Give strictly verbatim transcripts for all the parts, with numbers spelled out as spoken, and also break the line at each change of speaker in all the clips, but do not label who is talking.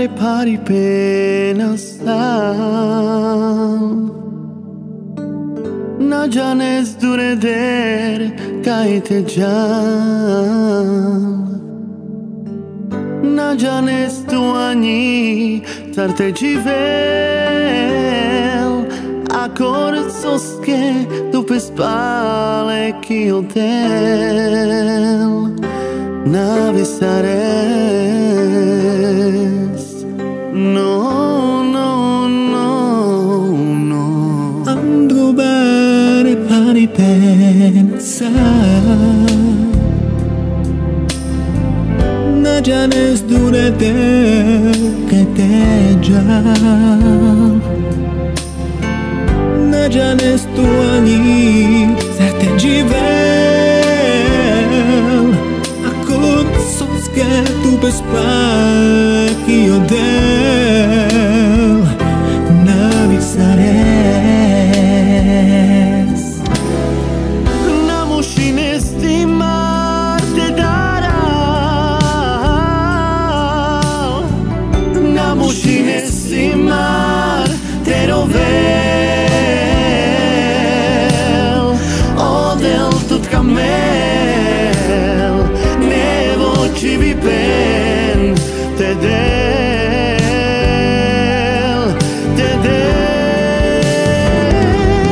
pare pari pena sal Na janes dure der kaite jal Na janes tu ani tarte jivel Akor soske tu pespale ki hotel Na visares No, no, no, no
Andro bare pari pensa Na janes dure de che te già Na janes tu ani certe givel Acum sos che tu pespai io del Na visares
Na mushine stimar te daral Na mushine stimar te rovel O del tut camel Nevo ci vi pen te del te del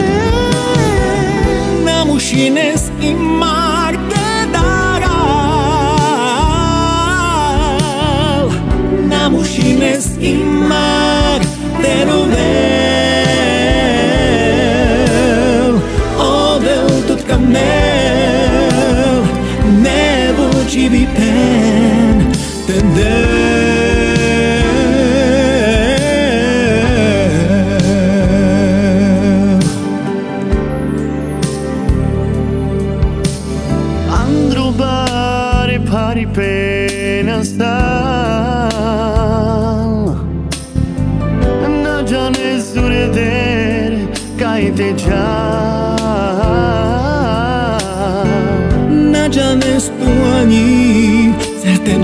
Na mushines in Marte daral Na mushines in Marte rovel O del tot camel Nevo ci vi pen te del
Andro bare pari pena sal Na janes dure der kaite jal
Na janes tu ani certe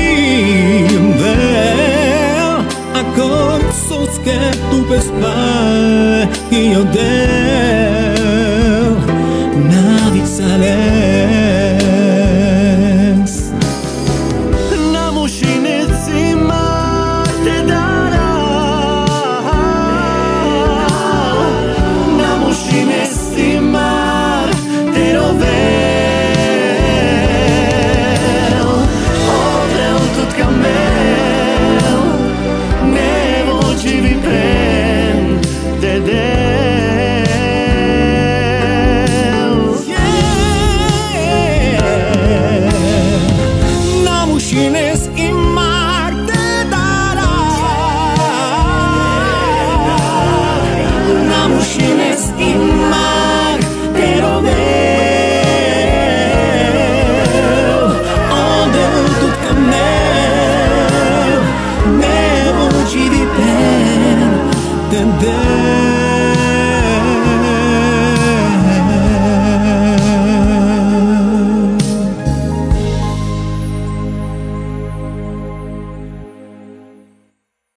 givel Acum sos che tu pespai io del